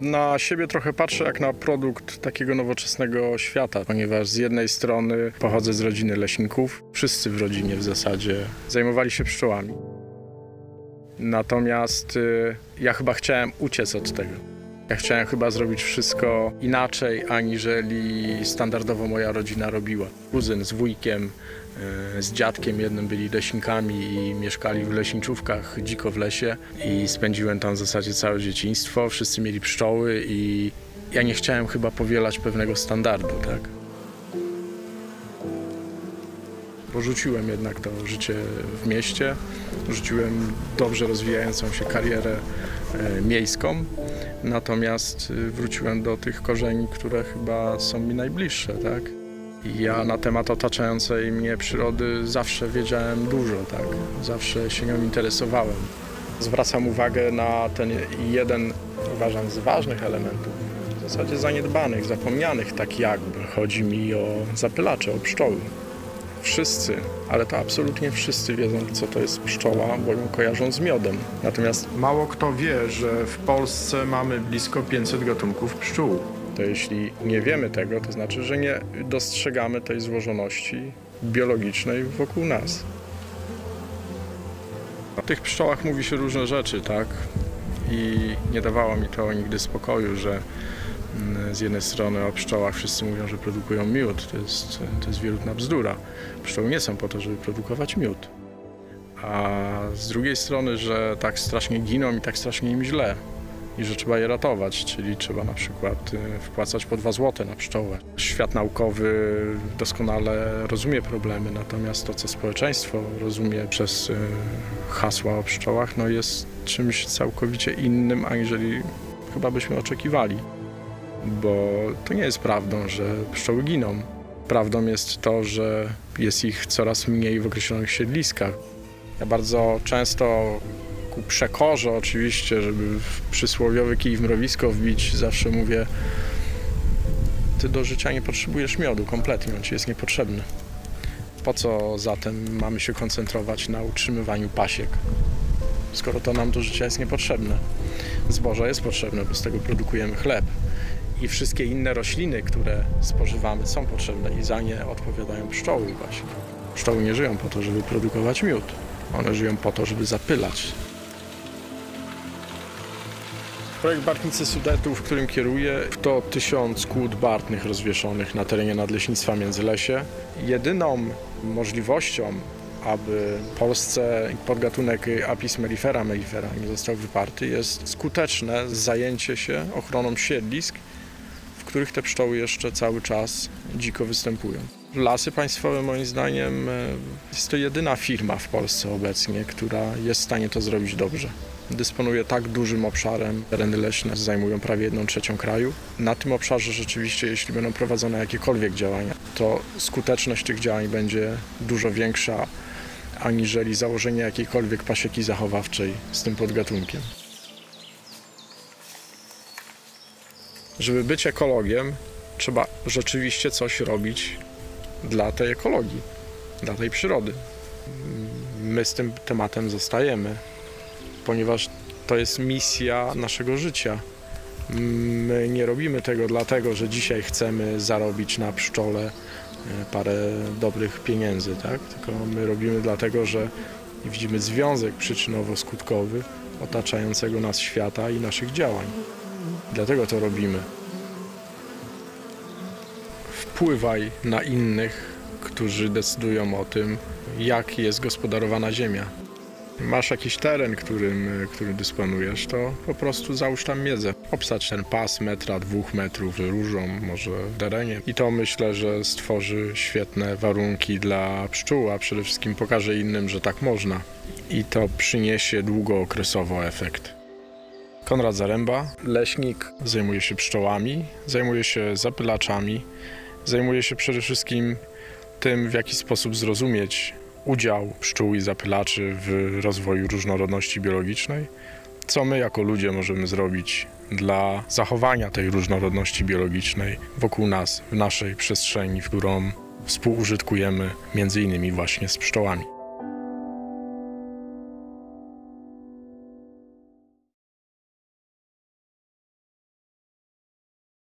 Na siebie trochę patrzę jak na produkt takiego nowoczesnego świata, ponieważ z jednej strony pochodzę z rodziny leśników. Wszyscy w rodzinie w zasadzie zajmowali się pszczołami. Natomiast ja chyba chciałem uciec od tego. Ja chciałem chyba zrobić wszystko inaczej, aniżeli standardowo moja rodzina robiła. Kuzyn z wujkiem, z dziadkiem jednym byli leśnikami i mieszkali w leśniczówkach dziko w lesie i spędziłem tam w zasadzie całe dzieciństwo. Wszyscy mieli pszczoły i ja nie chciałem chyba powielać pewnego standardu, tak? Porzuciłem jednak to życie w mieście, rzuciłem dobrze rozwijającą się karierę miejską, natomiast wróciłem do tych korzeni, które chyba są mi najbliższe, tak? I ja na temat otaczającej mnie przyrody zawsze wiedziałem dużo, tak? Zawsze się nią interesowałem. Zwracam uwagę na ten jeden, uważam, z ważnych elementów, w zasadzie zaniedbanych, zapomnianych tak jakby. Chodzi mi o zapylacze, o pszczoły. Wszyscy, ale to absolutnie wszyscy wiedzą, co to jest pszczoła, bo ją kojarzą z miodem. Natomiast mało kto wie, że w Polsce mamy blisko 500 gatunków pszczół. To jeśli nie wiemy tego, to znaczy, że nie dostrzegamy tej złożoności biologicznej wokół nas. O tych pszczołach mówi się różne rzeczy, tak? I nie dawało mi to nigdy spokoju, że z jednej strony o pszczołach wszyscy mówią, że produkują miód. To jest wierutna bzdura. Pszczoły nie są po to, żeby produkować miód. A z drugiej strony, że tak strasznie giną i tak strasznie im źle. I że trzeba je ratować, czyli trzeba na przykład wpłacać po 2 zł na pszczołę. Świat naukowy doskonale rozumie problemy, natomiast to, co społeczeństwo rozumie przez hasła o pszczołach, no jest czymś całkowicie innym, aniżeli chyba byśmy oczekiwali. Bo to nie jest prawdą, że pszczoły giną. Prawdą jest to, że jest ich coraz mniej w określonych siedliskach. Ja bardzo często ku przekorze oczywiście, żeby w przysłowiowy kij w mrowisko wbić, zawsze mówię: ty do życia nie potrzebujesz miodu, kompletnie, on ci jest niepotrzebny. Po co zatem mamy się koncentrować na utrzymywaniu pasiek, skoro to nam do życia jest niepotrzebne? Zboże jest potrzebne, bo z tego produkujemy chleb. I wszystkie inne rośliny, które spożywamy, są potrzebne i za nie odpowiadają pszczoły właśnie. Pszczoły nie żyją po to, żeby produkować miód. One żyją po to, żeby zapylać. Projekt Bartnicy Sudetów, w którym kieruję, to 1000 kłód bartnych rozwieszonych na terenie Nadleśnictwa Międzylesie. Jedyną możliwością, aby w Polsce podgatunek Apis mellifera nie został wyparty, jest skuteczne zajęcie się ochroną siedlisk, w których te pszczoły jeszcze cały czas dziko występują. Lasy Państwowe, moim zdaniem, jest to jedyna firma w Polsce obecnie, która jest w stanie to zrobić dobrze. Dysponuje tak dużym obszarem, tereny leśne zajmują prawie 1/3 kraju. Na tym obszarze rzeczywiście, jeśli będą prowadzone jakiekolwiek działania, to skuteczność tych działań będzie dużo większa, aniżeli założenie jakiejkolwiek pasieki zachowawczej z tym podgatunkiem. Żeby być ekologiem, trzeba rzeczywiście coś robić dla tej ekologii, dla tej przyrody. My z tym tematem zostajemy, ponieważ to jest misja naszego życia. My nie robimy tego dlatego, że dzisiaj chcemy zarobić na pszczole parę dobrych pieniędzy, tak? Tylko my robimy dlatego, że widzimy związek przyczynowo-skutkowy otaczającego nas świata i naszych działań. Dlatego to robimy. Wpływaj na innych, którzy decydują o tym, jak jest gospodarowana ziemia. Masz jakiś teren, którym dysponujesz, to po prostu załóż tam miedzę. Obsadź ten pas 1-2 metrów różą, może dereniem. I to myślę, że stworzy świetne warunki dla pszczół, a przede wszystkim pokaże innym, że tak można. I to przyniesie długookresowo efekt. Konrad Zaręba, leśnik, zajmuje się pszczołami, zajmuje się zapylaczami, zajmuje się przede wszystkim tym, w jaki sposób zrozumieć udział pszczół i zapylaczy w rozwoju różnorodności biologicznej, co my jako ludzie możemy zrobić dla zachowania tej różnorodności biologicznej wokół nas, w naszej przestrzeni, w którą współużytkujemy między innymi właśnie z pszczołami.